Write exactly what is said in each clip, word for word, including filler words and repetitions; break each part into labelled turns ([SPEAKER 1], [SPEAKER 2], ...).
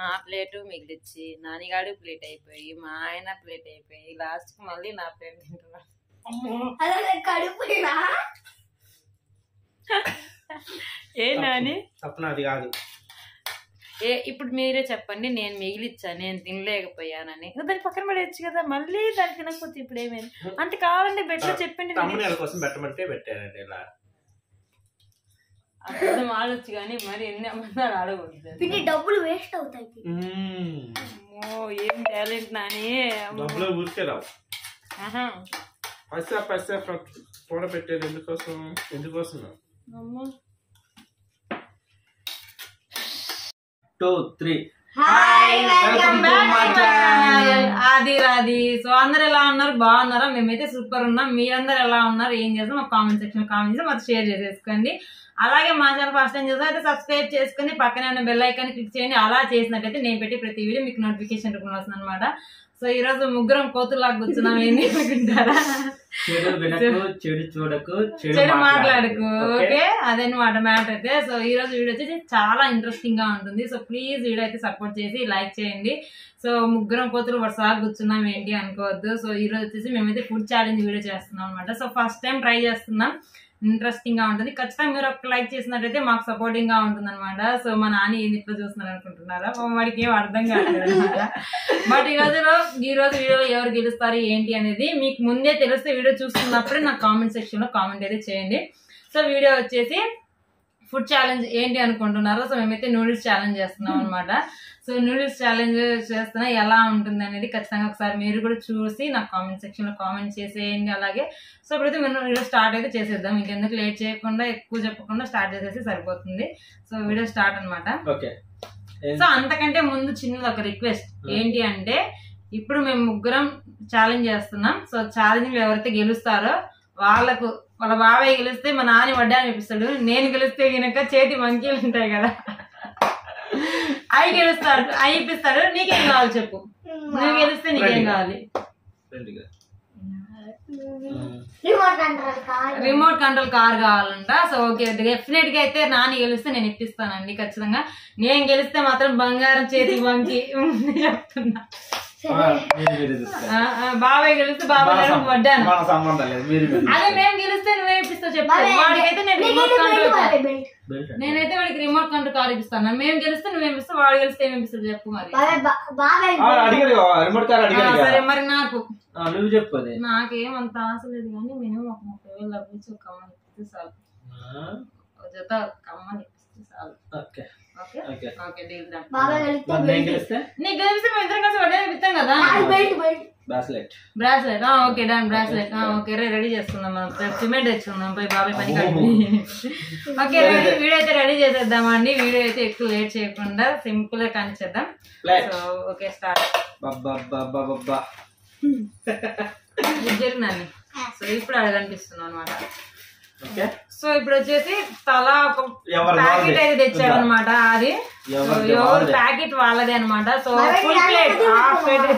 [SPEAKER 1] నా plate మిగిలిచ్చి నానిగాడు plate అయిపోయి మా ఆయన ప్లేట్ అయిపోయి లాస్ట్ కి మళ్ళీ నా ప్లేట్ తింటున్నాడు. ఏ నాని
[SPEAKER 2] తప్పనది కాదు.
[SPEAKER 1] ఏ ఇప్పుడు మీరే చెప్పండి, నేను మిగిలిచ్చా నేను తినలేకపోయానని. దాన్ని పక్కన పడేయచ్చు కదా, మళ్ళీ దాన్ని తినకపోతే ఇప్పుడు ఏమైంది? అంత కావాలంటే బెటర్ చెప్పండి.
[SPEAKER 2] కోసం పెట్టమంటే పెట్టానండి ఇలా.
[SPEAKER 1] అర్థం ఆడొచ్చు కానీ మరి ఎన్ని అమ్మాలు ఆడకూడదు,
[SPEAKER 3] డబ్బులు వేస్ట్ అవుతాయి.
[SPEAKER 1] ఏం టాలెంట్ నాని.
[SPEAKER 2] డబ్బులు ఊరికే రావు. పైసా పైసా కూడా పెట్టేది ఎందుకోసం ఎందుకోసం టూ త్రీ
[SPEAKER 1] ఆది రాధి. సో అందరు ఎలా ఉన్నారు, బాగున్నారా? మేమైతే సూపర్ ఉన్నాం. మీరందరూ ఎలా ఉన్నారు, ఏం చేస్తాం మాకు కామెంట్ సెక్షన్ కామెంట్ చేసి మాకు షేర్ చేసేసుకోండి. అలాగే మా ఛానల్ ఫస్ట్ టైం చూస్తే అయితే సబ్స్క్రైబ్ చేసుకుని పక్కనే ఉన్న బెల్ ఐకాన్ క్లిక్ చేయండి. అలా చేసినట్టయితే నేను పెట్టి ప్రతి వీడియో మీకు నోటిఫికేషన్ రూపంలో వస్తుంది అనమాట. సో ఈ రోజు ముగ్గురం కోతులాగా కూర్చున్నాం. ఏంటి అనుకుంటారా?
[SPEAKER 2] చెడు చూడకు
[SPEAKER 1] చెడు మాట్లాడకు. ఓకే, అదనమాట మ్యాటర్ అయితే. సో ఈ రోజు వీడియో వచ్చేసి చాలా ఇంట్రెస్టింగ్ గా ఉంటుంది. సో ప్లీజ్ వీడియో అయితే సపోర్ట్ చేసి లైక్ చేయండి. సో ముగ్గురం కోతులు వరుసగా కూర్చున్నాం ఏంటి అనుకోవద్దు. సో ఈ రోజు వచ్చేసి మేమైతే ఫుడ్ ఛాలెంజ్ వీడియో చేస్తున్నాం అనమాట. సో ఫస్ట్ టైం ట్రై చేస్తున్నాం, ఇంట్రెస్టింగ్ గా ఉంటుంది. ఖచ్చితంగా మీరు ఒక లైక్ చేసినట్టయితే మాకు సపోర్టింగ్ గా ఉంటుంది అనమాట. సో మా నాని ఏది ఇట్లా చూస్తున్నారు అనుకుంటున్నారా? వాడికి ఏం అర్థం కాలేదు అనమాట. బట్ ఈ రోజులో ఈ రోజు వీడియోలో ఎవరు గెలుస్తారు ఏంటి అనేది మీకు ముందే తెలిస్తే వీడియో చూస్తున్నప్పుడే నాకు కామెంట్ సెక్షన్ లో కామెంట్ అయితే చేయండి. సో వీడియో వచ్చేసి ఫుడ్ ఛాలెంజ్ ఏంటి అనుకుంటున్నారో, సో మేమైతే నూడిల్స్ ఛాలెంజ్ చేస్తున్నాం అనమాట. సో నూడిల్స్ ఛాలెంజ్ చేస్తున్నా ఎలా ఉంటుంది అనేది ఖచ్చితంగా ఒకసారి మీరు కూడా చూసి నాకు కామెంట్ సెక్షన్ లో కామెంట్ చేసేయండి. అలాగే సో ఇప్పుడైతే మేము వీడియో స్టార్ట్ అయితే చేసేద్దాం. ఇంకెందుకు లేట్ చేయకుండా ఎక్కువ చెప్పకుండా స్టార్ట్ చేసేసి సరిపోతుంది. సో వీడియో స్టార్ట్ అనమాట. సో అంతకంటే ముందు చిన్నది ఒక రిక్వెస్ట్ ఏంటి అంటే, ఇప్పుడు మేము ముగ్గురం ఛాలెంజ్ చేస్తున్నాం. సో ఛాలెంజ్ ఎవరైతే గెలుస్తారో వాళ్ళకు వాళ్ళ బాబాయ్ గెలిస్తే మా నాని వడ్డాన్ని ఇప్పిస్తాడు, నేను గెలిస్తే కనుక చేతి మంకీలు ఉంటాయి కదా అవి గెలుస్తాడు, అవి ఇప్పిస్తాడు. నీకేం కావాలి చెప్పు, నువ్వు గెలిస్తే నీకేం కావాలి? రిమోట్ కంట్రోల్ కార్ కావాలంట. సో ఓకే, డెఫినెట్ గా అయితే నాని గెలిస్తే నేను ఇప్పిస్తానండి ఖచ్చితంగా. నేను గెలిస్తే మాత్రం బంగారం చేతి వంకి చెప్తున్నా. బాబాయ్ గెలిస్తే బాబాయ్ వడ్డాను. అదే మేము గెలిస్తే నువ్వే ఇప్పిస్తావు చెప్పు. వాడికైతే నేను రిమోట్ కంట్రోల్ కార్, నేనైతే వాడికి రిమోట్ కంట్రోల్ కార్ ఇప్పిస్తాను. మేము గెలిస్తే నువ్వేం ఇస్తావు, వాడు గెలిస్తే ఏమి ఇస్తావు చెప్పు. మరి సరే మరి నాకు
[SPEAKER 2] నువ్వు చెప్పు.
[SPEAKER 1] నాకేమంత ఆశ లేదు కానీ మినిమం ఒక ముప్పై వేలు లభించి ఒక కమ్మని ఇప్పిస్తే చాలు, జత కమ్మని ఇప్పిస్తే చాలు. నీకు గెలిస్తే మేము ఇద్దరం కలిసి వడ్డా ఇప్పిస్తాం కదా. Bracelet bracelet okay done. Bracelet okay ready చేసుకుందాం. మనం సిమెంట్ తెచ్చుకుందాం పోయి బాబాయ్ పని కట్టి. ఓకే వీడియో అయితే రెడీ చేసేద్దామండి. వీడియో అయితే ఎక్కువ లేట్ చేయకుండా సింపుల్ గా కానిచ్చేద్దాం. So okay start. జరిగినాన్ని సో ఇప్పుడు అక్కడ కనిపిస్తున్నాం అనమాట. సో ఇప్పుడు వచ్చేసి తలా ఒక ప్యాకెట్ అయితే తెచ్చాడు అనమాట. అది ఎవరు ప్యాకెట్ వాళ్ళదే అనమాట. So full plate half plate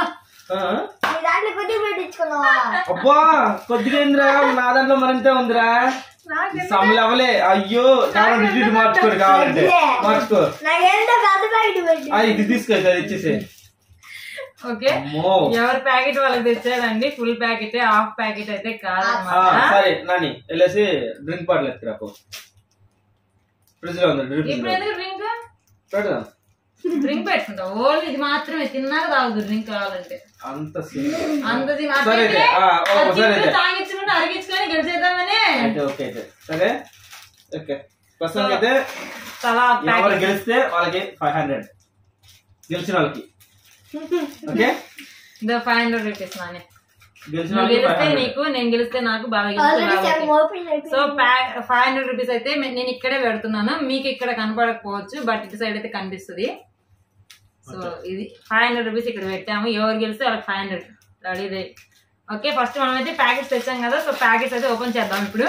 [SPEAKER 2] అబ్బా కొద్దిగా ఏందిరా, నా దాంట్లో మరింతే ఉందిరా. సమలవలే అయ్యో మార్చుకోరు కావాలంటే మార్చుకో. ఇది తీసుకో ఇచ్చేసి.
[SPEAKER 1] ఓకే ఎవరి ప్యాకెట్ వాళ్ళకి తెచ్చారండి. ఫుల్ ప్యాకెట్ హాఫ్ ప్యాకెట్ అయితే కాదన్నమాట.
[SPEAKER 2] సరే నాని వెళ్ళేసి డ్రింక్ బాటిల్ ఎత్తుకురాకు. ఫ్రిడ్జ్ లో ఉంది.
[SPEAKER 1] ఇప్పుడు ఎందుకు డ్రింక్
[SPEAKER 2] పెడదాం.
[SPEAKER 1] డ్రింక్ పెట్టుకుంటా ఓన్లీ ఇది మాత్రమే, తిన్నాక తాగుదు డ్రింక్ కావాలంటే.
[SPEAKER 2] అంత
[SPEAKER 1] అంత తాగించుకుంటే అరిగించుకొని గెలిచేద్దామని.
[SPEAKER 2] సరే ఓకే ప్రస్తుతానికి అయితే ఎవరు గెలిస్తే వాళ్ళకి ఫైవ్ హండ్రెడ్ గెలిచిన వాళ్ళకి ఓకే
[SPEAKER 1] ఫైవ్ హండ్రెడ్ రూపీస్ నానే. గెలిస్తే నీకు, నేను గెలిస్తే నాకు, బాగా గెలిస్తే. సో ఫైవ్ హండ్రెడ్ రూపీస్ అయితే నేను ఇక్కడే పెడుతున్నాను. మీకు ఇక్కడ కనపడకపోవచ్చు బట్ ఇటు సైడ్ అయితే కనిపిస్తుంది. సో ఇది ఫైవ్ హండ్రెడ్ రూపీస్ ఇక్కడ పెట్టాము. ఎవరు గెలిస్తే వాళ్ళకి five hundred ready. Okay first మనం అయితే ప్యాకెట్స్ తెచ్చాం కదా. సో ప్యాకెట్స్ అయితే ఓపెన్ చేద్దాం ఇప్పుడు.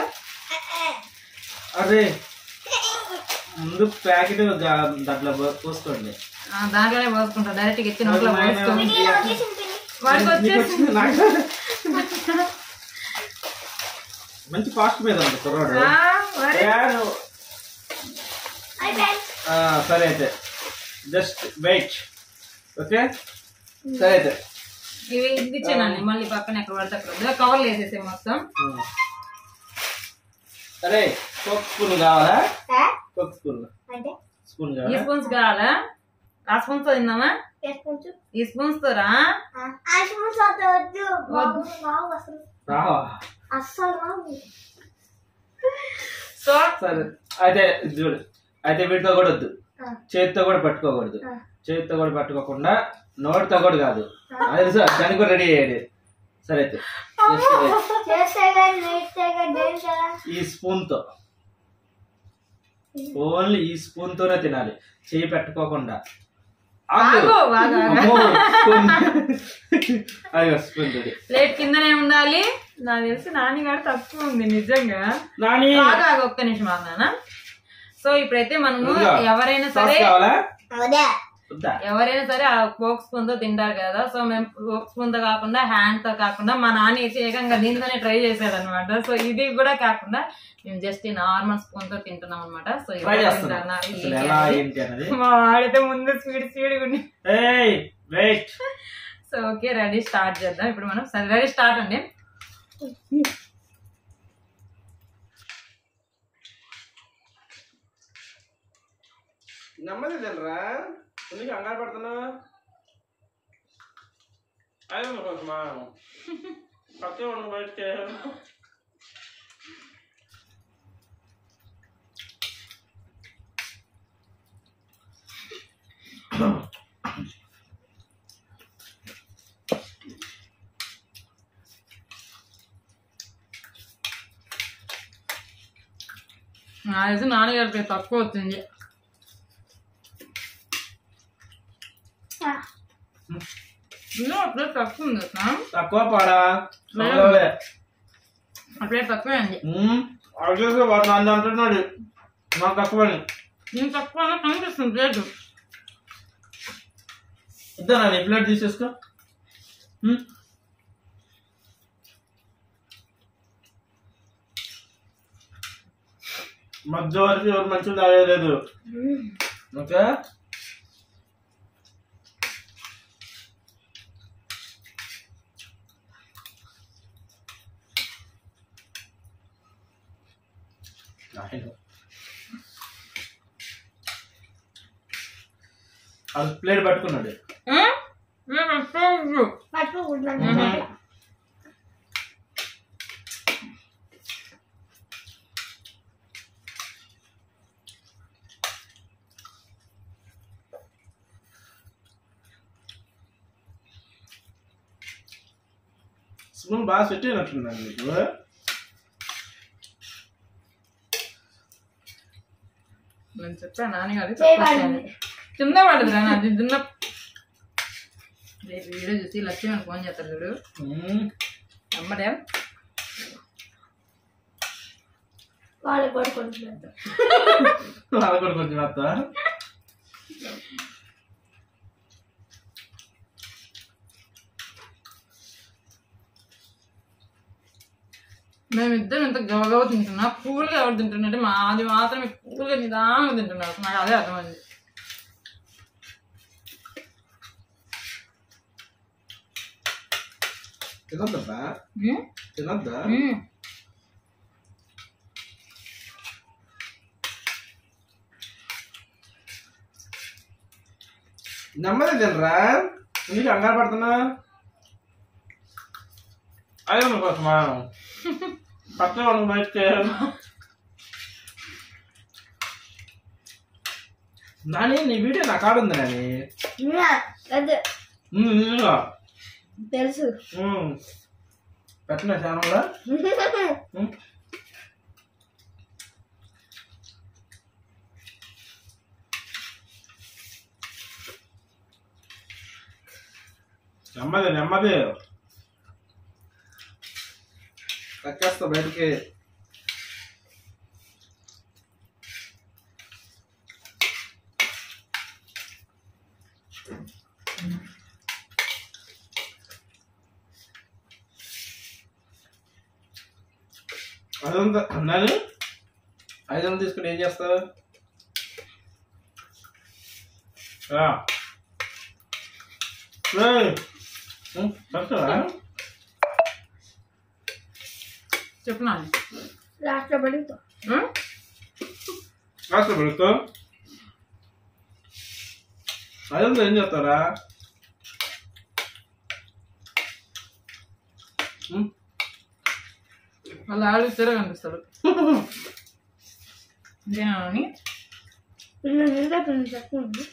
[SPEAKER 2] అరే ముందు ప్యాకెట్ దాంట్లో పోసుకోండి.
[SPEAKER 1] దాంట్లోనే పోసుకుంటా, డైరెక్ట్ ఎత్తి నోట్లో పోసుకోండి. వాడికి వచ్చేసి
[SPEAKER 2] మంచి కాస్ట్ మీద ఉంది కుర్రాడు. సరే అయితే జస్ట్ వెయిట్. ఓకే సరే అయితే
[SPEAKER 1] ఇవి ఇది ఇచ్చానండి మళ్ళీ పక్కన ఎక్కడ పడితే అక్కడ కవర్లు వేసేసే మొత్తం.
[SPEAKER 2] సరే కోక్ స్పూన్ కావాలా? కోక్ స్పూన్ స్పూన్
[SPEAKER 1] ఈ స్పూన్స్ కావాలా? ఆ స్పూన్స్ తో తిందామా? ఈ స్పూన్స్ తో రా. సో
[SPEAKER 2] సరే అయితే చూడు, అయితే వీటితో కూడా వద్దు, చేతితో కూడా పట్టుకోకూడదు. చేతితో కూడా పట్టుకోకుండా నోటితో కూడా కాదు, అది తెలుసు, దానికి కూడా రెడీ అయ్యాడు. సరే అయితే ఈ స్పూన్ తో, ఓన్లీ ఈ స్పూన్ తోనే తినాలి, చేయి పెట్టుకోకుండా.
[SPEAKER 1] ప్లేట్ కిందనే ఉండాలి. నాకు తెలిసి నాని గారు తక్కువ ఉంది నిజంగా. ఒక్క నిమిషం ఆగునా. సో ఇప్పుడైతే మనము ఎవరైనా సరే ఎవరైనా సరే ఆ కోక్ స్పూన్ తో తింటారు కదా. సో మేము కోక్ స్పూన్ తో కాకుండా హ్యాండ్ తో కాకుండా మా నాన్న అయితే ఏకంగా దీంతోనే ట్రై చేశాడు అనమాట. సో ఇది కూడా కాకుండా మేము జస్ట్ నార్మల్ స్పూన్ తో తింటున్నాం అనమాట. సో మా వాడితే ముందు స్పీడ్ స్పీడ్ ఉంది. సో ఓకే రెడీ స్టార్ట్ చేద్దాం ఇప్పుడు మనం. సరే రెడీ స్టార్ట్ అండి.
[SPEAKER 2] నెమ్మది తినరా, ఎందుకు కంగారు పడుతున్నావు? అయ్యో కోసమా పక్క ఉండి బయటకే.
[SPEAKER 1] నాది నాన్నగారికి తక్కువ వచ్చింది. ప్లేట్ తక్కువ ఉంది
[SPEAKER 2] తక్కువ పాడా
[SPEAKER 1] ప్లేట్ తక్కువ అండి.
[SPEAKER 2] వాడు అంటున్నాడు నాకు తక్కువ.
[SPEAKER 1] నేను తక్కువ కనిపిస్తుంది ప్లేట్.
[SPEAKER 2] ఇద్దా నీ ప్లేట్ తీసేసుకో. మధ్య వరకు ఎవరు మంచిగా తాగలేదు. ఓకే అది ప్లేట్ పట్టుకున్నాడు. స్పూన్ బాగా సెట్ అయినట్టున్నాను మీకు.
[SPEAKER 1] నేను చెప్పా నాన్నగారు కింద పడదురా నాది దున్న. రేపు వీడియో చూసి లక్ష్మణ్ ఫోన్ చేస్తాడు చూడు అమ్మడే.
[SPEAKER 3] వాళ్ళకి కూడా కొంచెం
[SPEAKER 2] వాళ్ళకి కూడా కొంచెం వస్తా.
[SPEAKER 1] మేమిద్దరం ఇంత గవగవ తింటున్నా, పూలుగా ఎవరు తింటున్నట్టే మాది మాత్రం పూలుగా నిదానంగా తింటున్నారు. నాకు అదే అర్థమైంది.
[SPEAKER 2] తినొద్దబ్బా, తినొద్దా? నెమ్మది తినరా, ఎందుకు కంగారు పడుతున్నా? అదే కోసమా పక్కన ఉండి బయటకే. నాని నీ వీడియో నా కాడు ఉంది నాని.
[SPEAKER 3] తెలుసు
[SPEAKER 2] పెట్టిన ఛానల్ నెమ్మది నెమ్మది కక్కేస్తా బయటికి. అదంతా అన్నాను. ఐదు వందలు తీసుకుని ఏం చేస్తావు?
[SPEAKER 1] చెప్పు నాని.
[SPEAKER 3] లాస్ట్ లో పడుకో.
[SPEAKER 2] లాస్ట్ లో పడుకో. అదంతా ఏం చేస్తారా?
[SPEAKER 1] వాళ్ళు ఆడు తిరగ కనిపిస్తాడు. ఇంకేనా నాని?
[SPEAKER 3] చెప్పండి.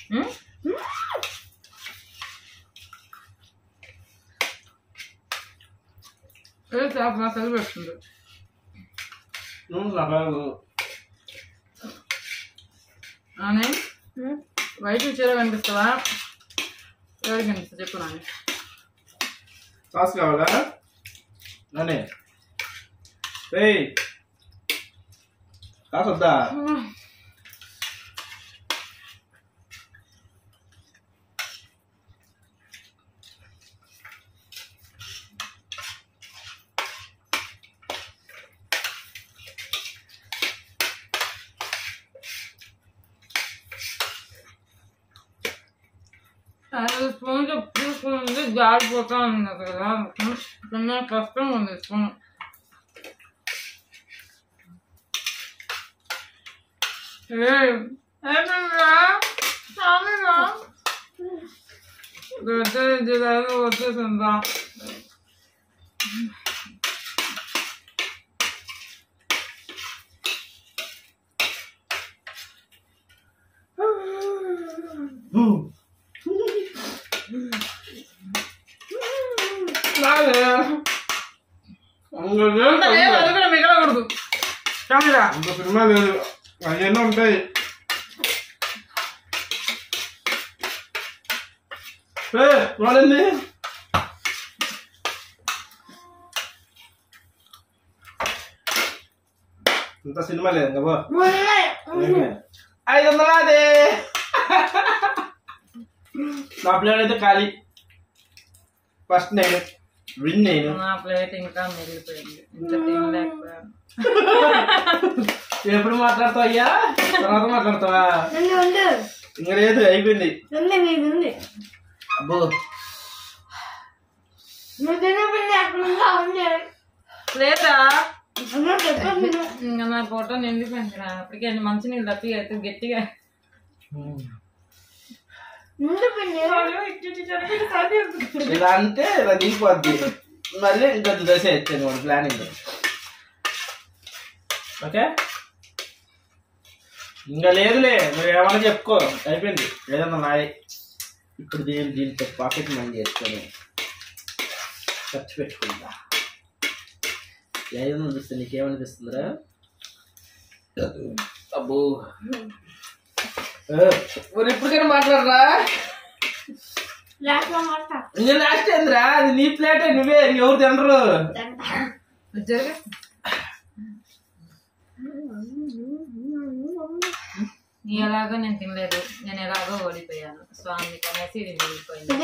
[SPEAKER 1] ఏ చేప మా చదివి పెడుతుంది. నాని వైట్ చీర కనిపిస్తావా? ఎవరికి కనిపిస్తా చెప్పు నాని.
[SPEAKER 2] సాస్ కావాలా? నానే ఏయ్ సాస్ వద్దా?
[SPEAKER 1] స్పూన్ తీసుకుంది జారిపోతా ఉంది కదా, చిన్న కష్టం ఉంది స్పూన్. వచ్చేసిందా? మిగలకూడదు.
[SPEAKER 2] ఇంకో సినిమా లేదు, అవన్నీ ఉంటాయి. వాడండి ఇంత సినిమా లేదు ఇంకా. ఐదు వందల అదే నా ప్లేట్ అయితే ఖాళీ. ఫస్ట్ నేను విన్ నేను.
[SPEAKER 1] నా ప్లేట్ ఇంకా మిగిలిపోయింది. ఇంత తినలేకపోయాను.
[SPEAKER 2] ఎప్పుడు మాట్లాడతావు అయ్యా? తర్వాత మాట్లాడతావా? ఇంకా లేదు, అయిపోయింది. అబ్బో
[SPEAKER 1] లేదా ఇంకా నా ఫోటో నిండిపోయింది. అప్పటికే మంచి నీళ్ళు తప్పి అయితే గట్టిగా
[SPEAKER 2] ఇలా అంటే ఇలా దిగిపోద్ది. మళ్ళీ ఇంకొక దశ వచ్చాను వాడు ప్లానింగ్. ఓకే ఇంకా లేదులే, నువ్వు ఏమన్నా చెప్పుకో, అయిపోయింది. ఏదన్నా నాయ ఇప్పుడు దీని దీంతో పాకెట్ మనీ చేసుకొని ఖర్చు పెట్టుకుంటా. ఏదైనా చూస్తే నీకేమనిపిస్తుందిరా? అబ్బో మరి ఇప్పటికైనా మాట్లాడరా? ఇంకా లాస్ట్ ఏందిరా? అది నీ ప్లేటే, నువ్వే, ఎవరు తినరు.
[SPEAKER 1] నీ ఎలాగో నేను తినలేదు, నేను ఎలాగో ఓడిపోయాను. సో అందుకనేసి ఇది మిగిలిపోయింది.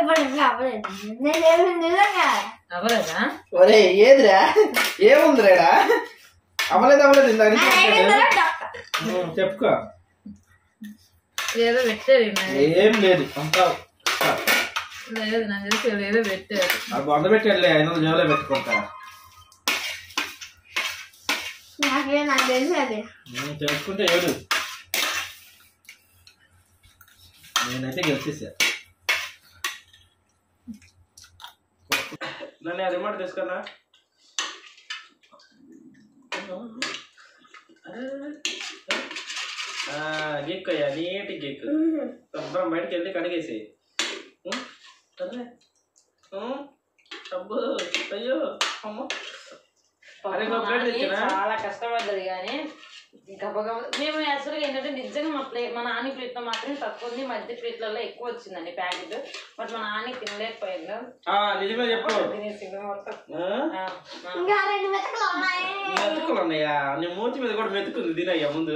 [SPEAKER 1] అవ్వలేదా?
[SPEAKER 2] ఒరే ఏదిరా? ఏముందిరా? అవ్వలేదు అవ్వలేదు ఇందాక చెప్పుకో.
[SPEAKER 1] ఏదో పెట్టారు.
[SPEAKER 2] ఏం లేదు అంతా
[SPEAKER 1] లేదు, నాకు తెలిసి ఏదో పెట్టారు.
[SPEAKER 2] అది వంద పెట్టాడులే, ఐదు వందల జోలో పెట్టుకుంటా. తెలుసుకుంటే ఏడు. నేనైతే గెలిచేసా. నన్ను రిమోట్ తీసుకున్నా. గీక్కయ్యా, నీటి గీక్. శుభ్రం బయటకు వెళ్ళి కడిగేసి. అబ్బో అయ్యో అమ్మ,
[SPEAKER 1] చాలా కష్టపడ్డది. కానీ గబగబ మేము యాక్చువల్గా ఏంటంటే నిజంగా మా ప్లేట్, మా నాని ప్లేట్లో మాత్రం తక్కువ ఉంది, మధ్య ప్లేట్లలో ఎక్కువ వచ్చిందండి ప్యాకెట్. బట్ మా నాని తినలేకపోయింది.
[SPEAKER 2] నిజమే చెప్పు. మెతుకులు ఉన్నాయా? నీ మూతి మీద కూడా మెతుకుంది, తినయ్యా ముందు.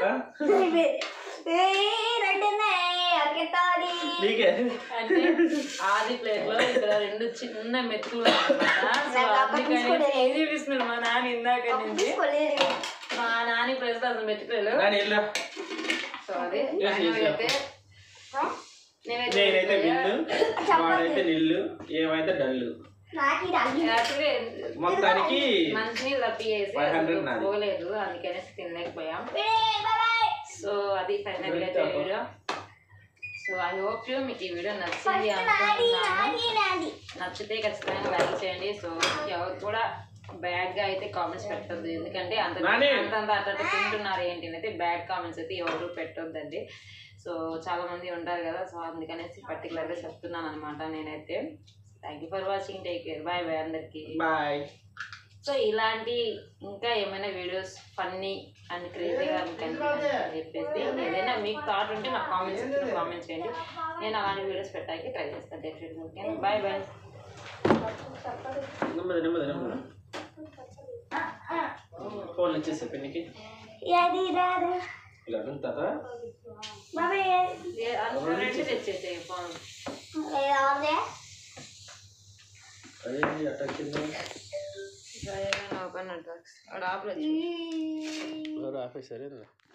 [SPEAKER 1] అంటే ఆది ప్లేట్ లో ఇక్కడ రెండు చిన్న మెతుకులు చూపిస్తున్నాడు మా నాన్న ఇందాక నుంచి. మా నాని ప్లేస్ లో అసలు మెతుకులు. సారీ అయితే
[SPEAKER 2] నేనైతే బిందు, వాడైతే నిల్లు, ఏమైతే డల్లు. మొత్తానికి
[SPEAKER 1] మంచినీళ్ళు తప్పియేసి పోలేదు, అందుకనే తినలేకపోయాం. సో అది ఫైనల్ అయితే video. So I hope you మీకు ఈ వీడియో నచ్చింది అనుకుంటున్నాను. నచ్చితే ఖచ్చితంగా లైక్ చేయండి. సో ఎవరు కూడా బ్యాడ్ గా అయితే కామెంట్స్ పెట్టొద్దు, ఎందుకంటే అంత అంతంత అట్లా తింటున్నారు ఏంటి అయితే బ్యాడ్ కామెంట్స్ అయితే ఎవరు పెట్టొద్దండి. సో చాలా మంది ఉంటారు కదా, సో అందుకనేసి పర్టికులర్గా చెప్తున్నాను అనమాట నేనైతే. Thank you for watching, take care, bye bye అందరికి
[SPEAKER 2] బాయ్. సో
[SPEAKER 1] ఇలాంటి ఇంకా ఏమైనా వీడియోస్ ఫన్నీ అండ్ క్రేజీగా కనిపించాలని చెప్పేసి ఏదైనా మీకు థాట్ ఉంటే నాకు కామెంట్స్ కామెంట్ చేయండి, నేను అలాంటి వీడియోస్ పెట్టడానికి ట్రై చేస్తాను డెఫినెట్గా. Okay bye bye.
[SPEAKER 2] ఫోన్ వచ్చేసే పెన్నికి ఇలా అడుగుతారా
[SPEAKER 1] తెచ్చేసే ఫోన్
[SPEAKER 2] అదే అటాక్
[SPEAKER 1] ఓపెన్ నెట్వర్క్స్
[SPEAKER 2] ఆపేసారు.